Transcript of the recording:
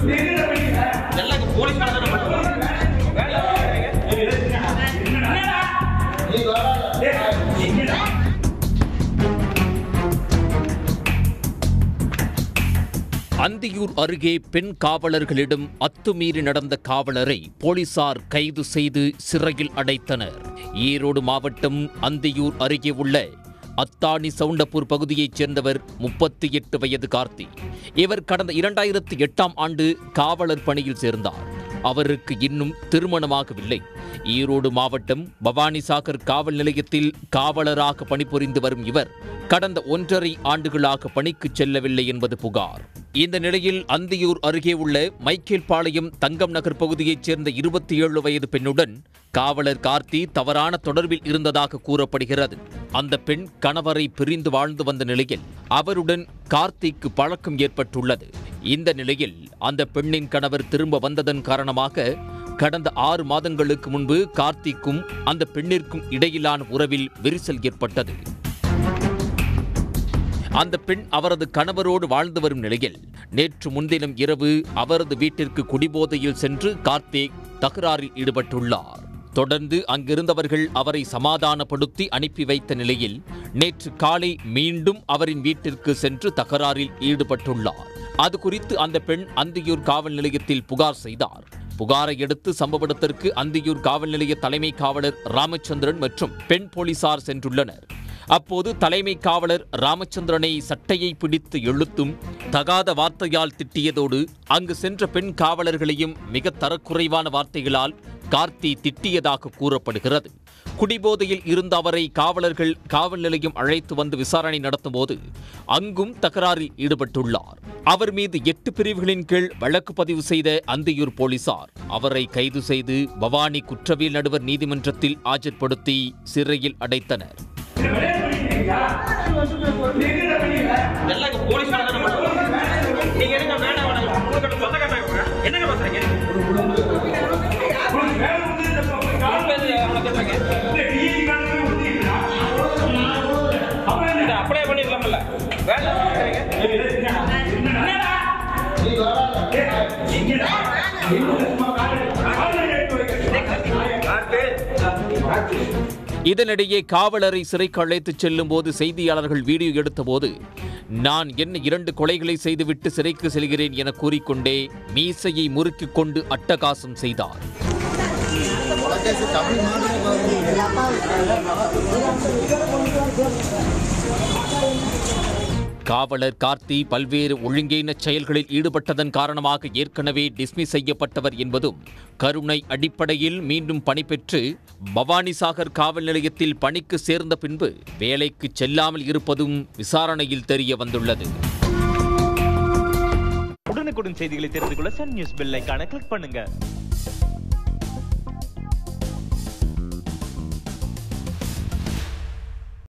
அந்தியூர் அருகே பெண் காவலர்களிடம் அத்துமீறி நடந்த காவலரை போலீசார் கைது செய்து சிறையில் அடைத்தனர். ஈரோடு மாவட்டம் அந்தியூர் அருகே உள்ள அத்தானி சவுண்டப்பூர் பகுதியைச் சேர்ந்தவர் 38 வயது கார்த்தி. இவர் கடந்த 2008ஆம் ஆண்டு காவலர் பணியில் சேர்ந்தார். அவருக்கு இன்னும் திருமணமாகவில்லை. ஈரோடு மாவட்டம் பவானிசாகர் காவல் நிலையத்தில் காவலராக பணிபுரிந்து வரும் இவர் கடந்த 1.5 ஆண்டுகளாக பணிக்கு செல்லவில்லை என்பது புகார். இந்த நிலையில் அந்தியூர் அருகே உள்ள மைக்கேல்பாளையம் தங்கம் நகர் பகுதியைச் சேர்ந்த 27 வயது பெண்ணுடன் காவலர் கார்த்தி தவறான தொடர்பில் இருந்ததாக கூறப்படுகிறது. அந்த பெண் கணவரை பிரிந்து வாழ்ந்து வந்த நிலையில் அவருடன் கார்த்திக்கு பழக்கம் ஏற்பட்டுள்ளது. இந்த நிலையில் அந்த பெண்ணின் கணவர் திரும்ப வந்ததன் காரணமாக கடந்த 6 மாதங்களுக்கு முன்பு கார்த்திக்கும் அந்த பெண்ணிற்கும் இடையிலான உறவில் விரிசல் ஏற்பட்டது. அந்த பெண் அவரது கணவரோடு வாழ்ந்து வரும் நிலையில் நேற்று முன்தினம் இரவு அவரது வீட்டிற்கு குடிபோதையில் சென்று கார்த்திக் தகராறில் ஈடுபட்டுள்ளார். தொடர்ந்து அங்கிருந்தவர்கள் அவரை சமாதானப்படுத்தி அனுப்பி வைத்த நிலையில் நேற்று காலை மீண்டும் அவரின் வீட்டிற்கு சென்று தகராறில் ஈடுபட்டுள்ளார். அது குறித்து அந்த பெண் அந்தியூர் காவல் நிலையத்தில் புகார் செய்தார். புகாரை அடுத்து சம்பவ இடத்திற்கு அந்தியூர் காவல் நிலைய தலைமை காவலர் ராமச்சந்திரன் மற்றும் பெண் போலீசார் சென்றுள்ளனர். அப்போது தலைமை காவலர் ராமச்சந்திரனை சட்டையை பிடித்து இழுத்தும் தகாத வார்த்தையால் திட்டியதோடு அங்கு சென்ற பெண் காவலர்களையும் மிக தரக்குறைவான வார்த்தைகளால் கார்த்தி திட்டியதாக கூறப்படுகிறது. குடிபோதையில் இருந்த அவரை காவலர்கள் காவல் நிலையம் அழைத்து வந்து விசாரணை நடத்தும் போது அங்கும் தகராறில் ஈடுபட்டுள்ளார். அவர் மீது 8 பிரிவுகளின் கீழ் வழக்கு பதிவு செய்த அந்தியூர் போலீசார் அவரை கைது செய்து பவானி குற்றவியல் நடுவர் நீதிமன்றத்தில் ஆஜர்படுத்தி சிறையில் அடைத்தனர். அப்ளை பண்ணிடலாம்ல இதனிடையே காவலரை சிறைக்கு அழைத்துச் செல்லும் போது செய்தியாளர்கள் வீடியோ எடுத்தபோது நான் என்ன 2 கொலைகளை செய்துவிட்டு சிறைக்கு செல்கிறேன் என கூறிக்கொண்டே மீசையை முறுக்கிக் கொண்டு அட்டகாசம் செய்தார். காவலர் கார்த்தி பல்வேறு ஒழுங்கீன செயல்களில் ஈடுபட்டதன் காரணமாக ஏற்கனவே டிஸ்மிஸ் செய்யப்பட்டவர் என்பதும் கருணை அடிப்படையில் மீண்டும் பணி பெற்று பவானிசாகர் காவல் நிலையத்தில் பணிக்கு சேர்ந்த பின்பு வேலைக்கு செல்லாமல் இருப்பதும் விசாரணையில் தெரிய வந்துள்ளது. உடனுக்குடன் செய்திகளை தெரிந்து கொள்ள சன் நியூஸ் பெல் ஐகானை கிளிக் பண்ணுங்க.